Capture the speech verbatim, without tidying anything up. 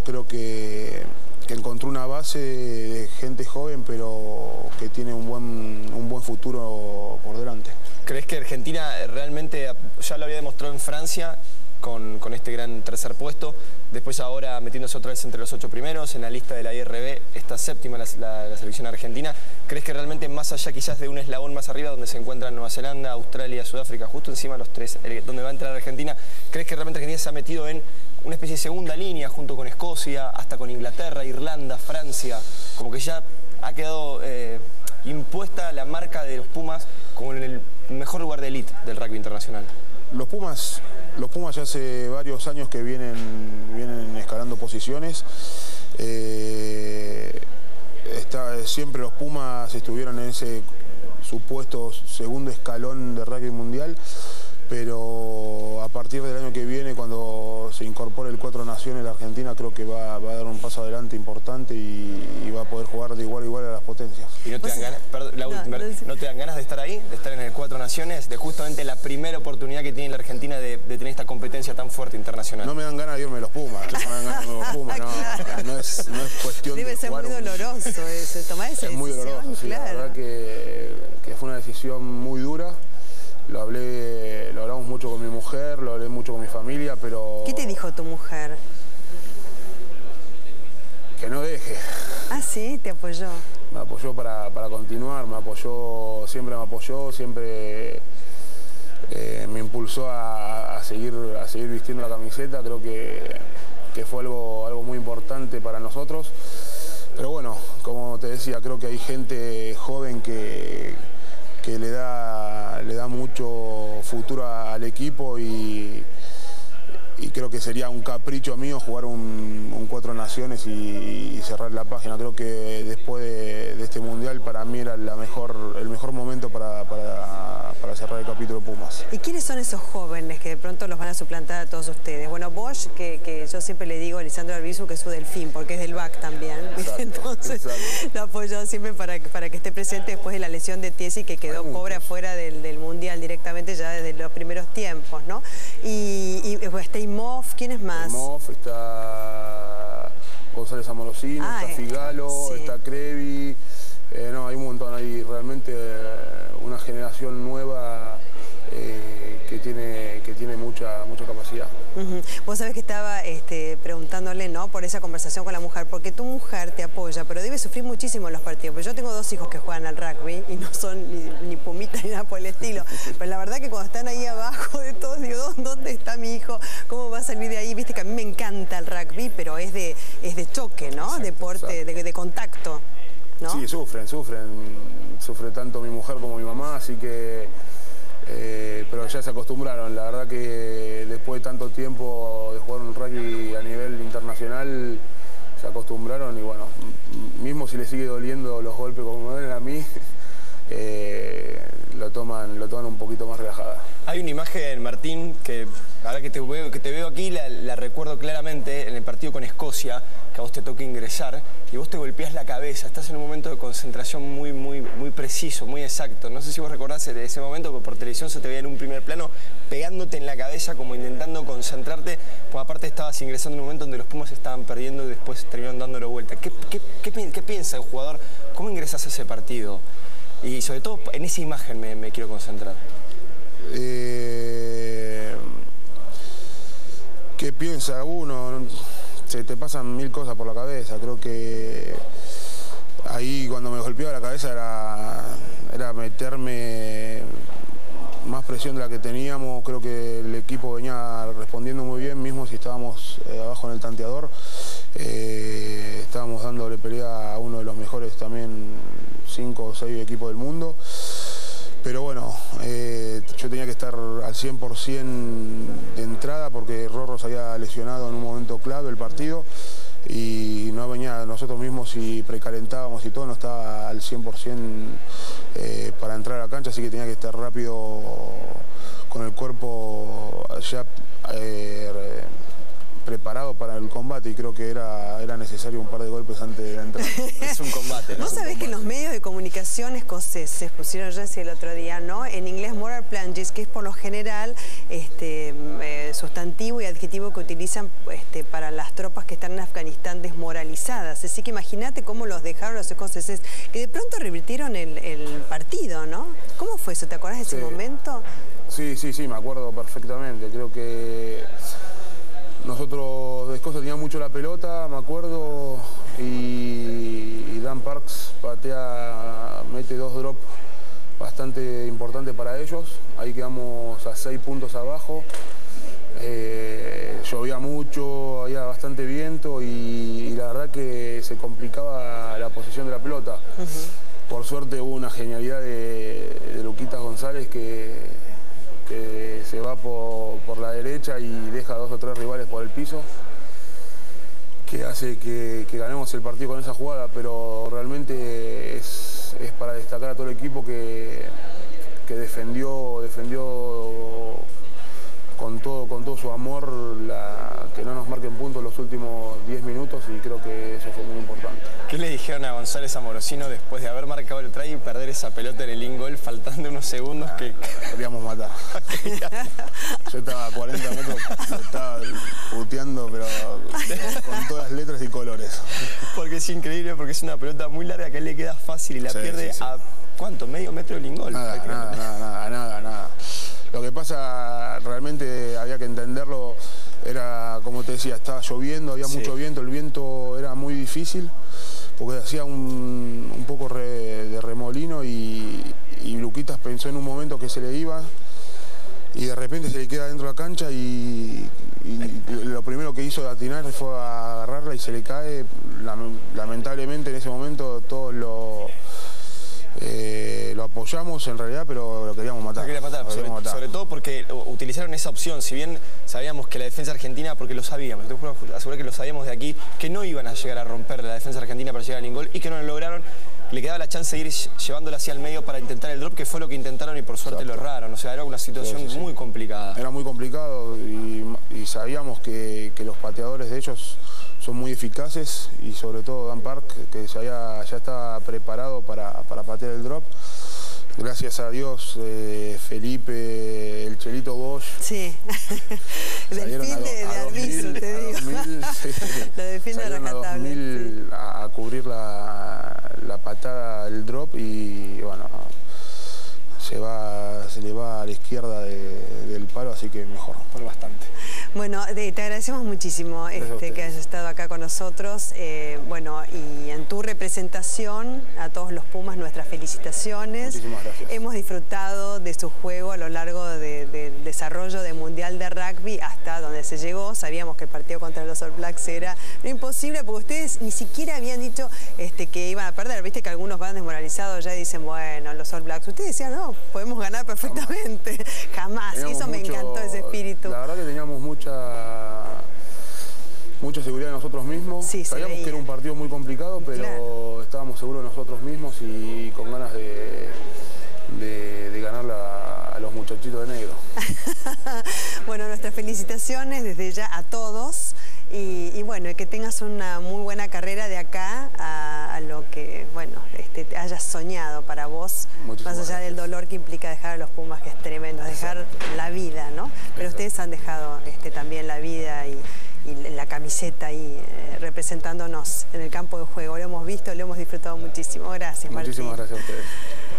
creo que, que encontró una base de gente joven, pero que tiene un buen, un buen futuro por delante. ¿Crees que Argentina realmente, ya lo había demostrado en Francia, con, con este gran tercer puesto, después ahora metiéndose otra vez entre los ocho primeros, en la lista de la I R B está séptima la, la, la selección argentina? ¿Crees que realmente más allá quizás de un eslabón más arriba donde se encuentran Nueva Zelanda, Australia, Sudáfrica, justo encima de los tres, el, donde va a entrar Argentina, crees que realmente Argentina se ha metido en una especie de segunda línea junto con Escocia, hasta con Inglaterra, Irlanda, Francia, como que ya ha quedado eh, impuesta la marca de los Pumas como en el mejor lugar de élite del rugby internacional? Los Pumas, los Pumas ya hace varios años que vienen, vienen escalando posiciones. Eh, está, siempre los Pumas estuvieron en ese supuesto segundo escalón de rugby mundial, pero a partir del año que viene, cuando se incorpore el Cuatro Naciones, la Argentina creo que va, va a dar un paso adelante importante y, y va a poder jugar de igual a igual a las potencias. ¿Y no te, dan ganas, perdón, la última, no, no, ¿no te dan ganas de estar ahí, de estar en el Cuatro Naciones, de justamente la primera oportunidad que tiene la Argentina de, de tener esta competencia tan fuerte internacional? No me dan ganas de irme a los Pumas, no me dan ganas de irme a los Pumas, no, no, es, no es cuestión Debe de ser muy doloroso un... eso, tomar esa es decisión. Es muy doloroso, sí, claro. La verdad que, que fue una decisión muy dura. Lo hablé, lo hablamos mucho con mi mujer, lo hablé mucho con mi familia, pero... ¿Qué te dijo tu mujer? Que no deje. Ah, sí, te apoyó. Me apoyó para, para continuar, me apoyó, siempre me apoyó, siempre eh, me impulsó a, a, seguir, a seguir vistiendo la camiseta. Creo que, que fue algo, algo muy importante para nosotros. Pero bueno, como te decía, creo que hay gente joven que... que le da, le da mucho futuro al equipo y, y creo que sería un capricho mío jugar un, un Cuatro Naciones y, y cerrar la página. Creo que después de, de este Mundial para mí era la mejor, el mejor momento para, para, para cerrar el capítulo Pumas. ¿Y quiénes son esos jóvenes que de pronto los van a suplantar a todos ustedes? Bueno, Bosch, que, que yo siempre le digo a Lisandro Albizu que es su delfín, porque es del B A C también. Exacto, entonces exacto. Lo apoyó siempre para, para que esté presente después de la lesión de Tiesi, que quedó pobre afuera del, del Mundial directamente ya desde los primeros tiempos, ¿no? Y, y pues, está Imhoff, ¿quién es más? Imhoff, está González Amorosino, ah, está Figalo, sí. Está Crevi. Eh, no, hay un montón ahí, realmente eh, una generación nueva eh, que tiene, que tiene mucha, mucha capacidad. Uh-huh. Vos sabés que estaba este, preguntándole, ¿no?, por esa conversación con la mujer, porque tu mujer te apoya, pero debe sufrir muchísimo en los partidos. Porque yo tengo dos hijos que juegan al rugby y no son ni, ni pumitas ni nada por el estilo. Pero la verdad que cuando están ahí abajo de todos, digo, ¿dónde está mi hijo? ¿Cómo va a salir de ahí? Viste que a mí me encanta el rugby, pero es de, es de choque, ¿no? Exacto, deporte, de, de contacto. ¿No? Sí, sufren, sufren. Sufre tanto mi mujer como mi mamá, así que... Eh, pero ya se acostumbraron. La verdad que después de tanto tiempo de jugar un rugby a nivel internacional, se acostumbraron y bueno, mismo si les sigue doliendo los golpes como me duelen a mí, eh, lo toman, lo toman un poquito más relajada. Hay una imagen, Martín, que ahora que te veo, que te veo aquí, la, la recuerdo claramente en el partido con Escocia, que a vos te toca ingresar y vos te golpeás la cabeza, estás en un momento de concentración muy, muy, muy preciso, muy exacto. No sé si vos recordás de ese momento, pero por televisión se te veía en un primer plano pegándote en la cabeza, como intentando concentrarte, pues aparte estabas ingresando en un momento donde los Pumas estaban perdiendo y después terminaron dándole vuelta. ¿Qué, qué, qué, qué piensa el jugador? ¿Cómo ingresas a ese partido? Y sobre todo en esa imagen me, me quiero concentrar. Eh, ¿Qué piensa uno? Se te pasan mil cosas por la cabeza. Creo que ahí cuando me golpeaba la cabeza era, era meterme más presión de la que teníamos. Creo que el equipo venía respondiendo muy bien, mismo si estábamos eh, abajo en el tanteador. Eh, estábamos dándole pelea a uno de los mejores también, cinco o seis equipos del mundo. Pero bueno, eh, yo tenía que estar al cien por cien de entrada porque Rorro se había lesionado en un momento clave del partido y no venía, nosotros mismos si precalentábamos y todo no estaba al cien por cien eh, para entrar a la cancha, así que tenía que estar rápido con el cuerpo ya eh, preparado para el combate y creo que era, era necesario un par de golpes antes de la entrada. Es un combate. Vos sabés que en los medios de comunicación escoceses pusieron, yo decía el otro día, ¿no? En inglés moral plunges, que es por lo general este, eh, sustantivo y adjetivo que utilizan este, para las tropas que están en Afganistán desmoralizadas. Así que imagínate cómo los dejaron los escoceses, que de pronto revirtieron el, el partido, ¿no? ¿Cómo fue eso? ¿Te acordás de ese Sí. momento? Sí, sí, sí, me acuerdo perfectamente. Creo que nosotros de Escocia teníamos mucho la pelota, me acuerdo, y, y Dan Parks patea, mete dos drops bastante importantes para ellos. Ahí quedamos a seis puntos abajo. Eh, llovía mucho, había bastante viento y, y la verdad que se complicaba la posición de la pelota. Uh-huh. Por suerte hubo una genialidad de, de Luquitas González que... que se va por, por la derecha y deja dos o tres rivales por el piso, que hace que, que ganemos el partido con esa jugada, pero realmente es, es para destacar a todo el equipo que, que defendió, defendió con todo, con todo su amor la, que no nos marquen puntos los últimos diez minutos y creo que eso fue muy importante. ¿Qué le dijeron a González Amorosino después de haber marcado el try y perder esa pelota en el in-goal faltando unos segundos? Ah, que queríamos matar. Yo estaba a cuarenta metros, estaba puteando, pero con todas las letras y colores. Porque es increíble, porque es una pelota muy larga que a él le queda fácil y la sí, pierde sí, sí. a ¿cuánto? ¿Medio metro del in-goal? Nada, nada, nada, nada, nada, nada. Lo que pasa, realmente había que entenderlo, era como te decía, estaba lloviendo, había sí. mucho viento, el viento era muy difícil, porque hacía un, un poco re, de remolino y, y Luquitas pensó en un momento que se le iba y de repente se le queda dentro de la cancha y, y lo primero que hizo de atinar fue a agarrarla y se le cae. Lamentablemente en ese momento todos lo... Eh, lo apoyamos en realidad, pero lo queríamos matar. Lo quería matar, lo sobre, matar. sobre todo porque utilizaron esa opción. Si bien sabíamos que la defensa argentina, porque lo sabíamos, te puedo asegurar que lo sabíamos de aquí, que no iban a llegar a romper la defensa argentina para llegar al in-goal y que no lo lograron. Le quedaba la chance de ir llevándola hacia el medio para intentar el drop, que fue lo que intentaron y por suerte Exacto. lo erraron. O sea, era una situación sí, sí, sí. muy complicada. Era muy complicado y, y sabíamos que, que los pateadores de ellos son muy eficaces y sobre todo Dan Park, que ya, ya está preparado para, para patear el drop. Gracias a Dios, eh, Felipe, el Chelito Bosch. Sí, del fin de, de Arvizu, te digo. mil, sí. Lo defiende rajatablemente. Sí. A, a cubrir la, la patada del drop y bueno, se, va, se le va a la izquierda de, del palo, así que mejor, por bastante. Bueno, te, te agradecemos muchísimo este, que hayas estado acá con nosotros. Eh, bueno, y en tu representación, a todos los Pumas, nuestras felicitaciones. Muchísimas gracias. Hemos disfrutado de su juego a lo largo de, de, del desarrollo del Mundial de Rugby hasta donde se llegó. Sabíamos que el partido contra los All Blacks era no imposible, porque ustedes ni siquiera habían dicho este, que iban a perder. Viste que algunos van desmoralizados ya y dicen, bueno, los All Blacks. Ustedes decían, no, podemos ganar perfectamente. Jamás. Jamás. Y eso me mucho, encantó, ese espíritu. La verdad que teníamos mucho Mucha, mucha seguridad de nosotros mismos. Sí, sabíamos que era un partido muy complicado, pero claro. estábamos seguros de nosotros mismos y con ganas de, de, de ganar la, a los muchachitos de negro. Bueno, nuestras felicitaciones desde ya a todos y, y bueno, que tengas una muy buena carrera de acá a, a lo que, bueno, este, te hayas soñado para vos, Muchísimas más allá gracias. del dolor que implica dejar a los Pumas, que es tremendo, dejar la vida, ¿no? Pero Exacto. ustedes han dejado este, también la vida y, y la camiseta ahí eh, representándonos en el campo de juego. Lo hemos visto, lo hemos disfrutado muchísimo. Gracias, Martín. Muchísimas gracias a ustedes.